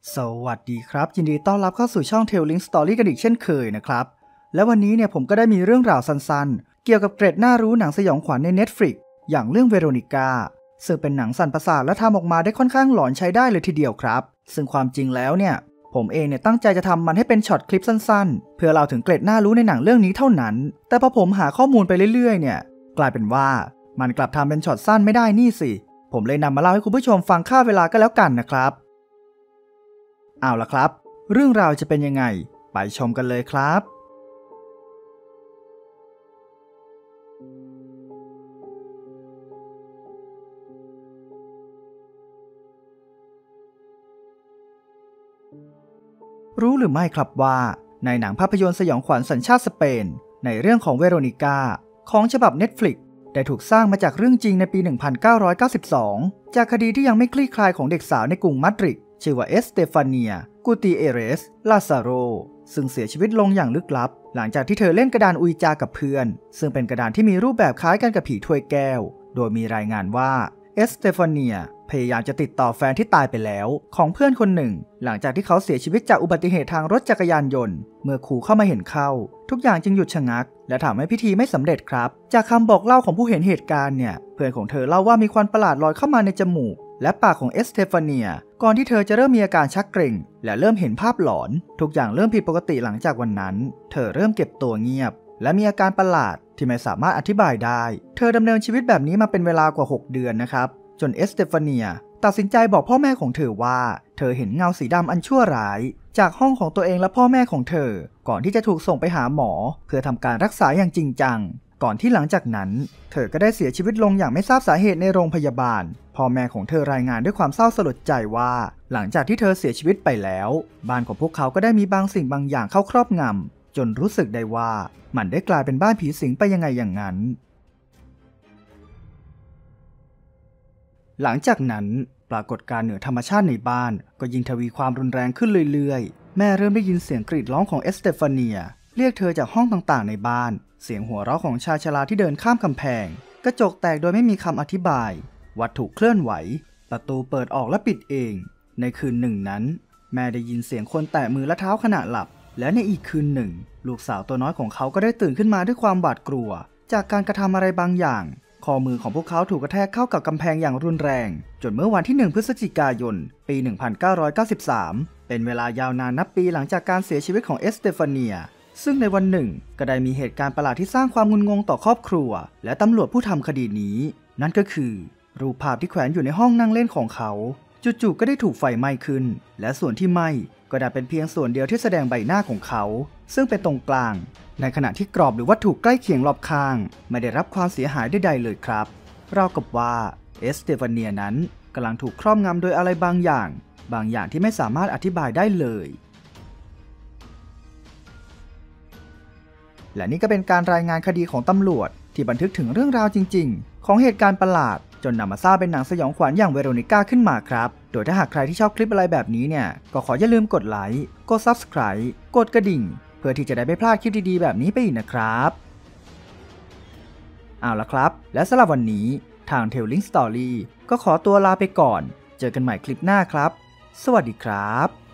สวัสดีครับยินดีต้อนรับเข้าสู่ช่อง Telling Story กันอีกเช่นเคยนะครับและวันนี้เนี่ยผมก็ได้มีเรื่องราวสั้นๆเกี่ยวกับเกร็ดน่ารู้หนังสยองขวัญใน Netflix อย่างเรื่องเวโรนิก้าซึ่งเป็นหนังสั่นประสาทและทำออกมาได้ค่อนข้างหลอนใช้ได้เลยทีเดียวครับซึ่งความจริงแล้วเนี่ยผมเองเนี่ยตั้งใจจะทำมันให้เป็นช็อตคลิปสั้นๆเพื่อเล่าถึงเกร็ดน่ารู้ในหนังเรื่องนี้เท่านั้นแต่พอผมหาข้อมูลไปเรื่อยๆเนี่ยกลายเป็นว่ามันกลับทำเป็นช็อตสั้นไม่ได้นี่สิผมเลยนำมาเล่าให้คุณผู้ชมฟังค่าเวลาก็แล้วกันนะครับเอาล่ะครับเรื่องราวจะเป็นยังไงไปชมกันเลยครับรู้หรือไม่ครับว่าในหนังภาพยนตร์สยองขวัญสัญชาติสเปนในเรื่องของเวโรนิก้าของฉบับ Netflix ได้ถูกสร้างมาจากเรื่องจริงในปี 1992 จากคดีที่ยังไม่คลี่คลายของเด็กสาวในกรุงมาดริดชื่อว่าเอสเตฟาเนียกูติเอเรสลาซาโรซึ่งเสียชีวิตลงอย่างลึกลับหลังจากที่เธอเล่นกระดานอุยจากับเพื่อนซึ่งเป็นกระดานที่มีรูปแบบคล้ายกันกับผีถ้วยแก้วโดยมีรายงานว่าเอสเตฟาเนียพยายามจะติดต่อแฟนที่ตายไปแล้วของเพื่อนคนหนึ่งหลังจากที่เขาเสียชีวิตจากอุบัติเหตุทางรถจักรยานยนต์เมื่อครูเข้ามาเห็นเข้าทุกอย่างจึงหยุดชะงักและทำให้พิธีไม่สำเร็จครับจากคำบอกเล่าของผู้เห็นเหตุการณ์เนี่ยเพื่อนของเธอเล่าว่ามีควันประหลาดลอยเข้ามาในจมูกและปากของเอสเตฟาเนียก่อนที่เธอจะเริ่มมีอาการชักเกร็งและเริ่มเห็นภาพหลอนทุกอย่างเริ่มผิดปกติหลังจากวันนั้นเธอเริ่มเก็บตัวเงียบและมีอาการประหลาดที่ไม่สามารถอธิบายได้เธอดำเนินชีวิตแบบนี้มาเป็นเวลากว่า6 เดือนนะครับจนเอสเตฟาเนียตัดสินใจบอกพ่อแม่ของเธอว่าเธอเห็นเงาสีดำอันชั่วร้ายจากห้องของตัวเองและพ่อแม่ของเธอก่อนที่จะถูกส่งไปหาหมอเพื่อทำการรักษาอย่างจริงจังก่อนที่หลังจากนั้นเธอก็ได้เสียชีวิตลงอย่างไม่ทราบสาเหตุในโรงพยาบาลพ่อแม่ของเธอรายงานด้วยความเศร้าสลดใจว่าหลังจากที่เธอเสียชีวิตไปแล้วบ้านของพวกเขาก็ได้มีบางสิ่งบางอย่างเข้าครอบงำจนรู้สึกได้ว่ามันได้กลายเป็นบ้านผีสิงไปยังไงอย่างนั้นหลังจากนั้นปรากฏการณ์เหนือธรรมชาติในบ้านก็ยิ่งทวีความรุนแรงขึ้นเรื่อยๆแม่เริ่มได้ยินเสียงกรีดร้องของเอสเตฟาเนียเรียกเธอจากห้องต่างๆในบ้านเสียงหัวเราะของชายชราที่เดินข้ามกำแพงกระจกแตกโดยไม่มีคำอธิบายวัตถุเคลื่อนไหวประตูเปิดออกและปิดเองในคืนหนึ่งนั้นแม่ได้ยินเสียงคนแตะมือและเท้าขณะหลับและในอีกคืนหนึ่งลูกสาวตัวน้อยของเขาก็ได้ตื่นขึ้นมาด้วยความหวาดกลัวจากการกระทำอะไรบางอย่างข้อมือของพวกเขาถูกกระแทกเข้ากับกำแพงอย่างรุนแรงจนเมื่อวันที่1 พฤศจิกายน ปี 1993 เป็นเวลายาวนานนับปีหลังจากการเสียชีวิตของเอสเตฟาเนียซึ่งในวันหนึ่งก็ได้มีเหตุการณ์ประหลาดที่สร้างความงุนงงต่อครอบครัวและตำรวจผู้ทำคดีนี้นั่นก็คือรูปภาพที่แขวนอยู่ในห้องนั่งเล่นของเขาจู่ๆก็ได้ถูกไฟไหม้ขึ้นและส่วนที่ไหม้ก็ได้เป็นเพียงส่วนเดียวที่แสดงใบหน้าของเขาซึ่งเป็นตรงกลางในขณะที่กรอบหรือวัตถุใกล้เคียงรอบข้างไม่ได้รับความเสียหายใดๆเลยครับราวกับว่าเอสเตฟาเนียนั้นกำลังถูกครอบงำโดยอะไรบางอย่างที่ไม่สามารถอธิบายได้เลยและนี่ก็เป็นการรายงานคดีของตำรวจที่บันทึกถึงเรื่องราวจริงๆของเหตุการณ์ประหลาดจนนำมาสร้างเป็นหนังสยองขวัญอย่างเวโรนิก้าขึ้นมาครับโดยถ้าหากใครที่ชอบคลิปอะไรแบบนี้เนี่ยก็ขออย่าลืมกดไลค์กด Subscribe กดกระดิ่งเพื่อที่จะได้ไม่พลาดคลิปดีๆแบบนี้ไปอีกนะครับเอาละครับและสำหรับวันนี้ทาง Telling Story ก็ขอตัวลาไปก่อนเจอกันใหม่คลิปหน้าครับสวัสดีครับ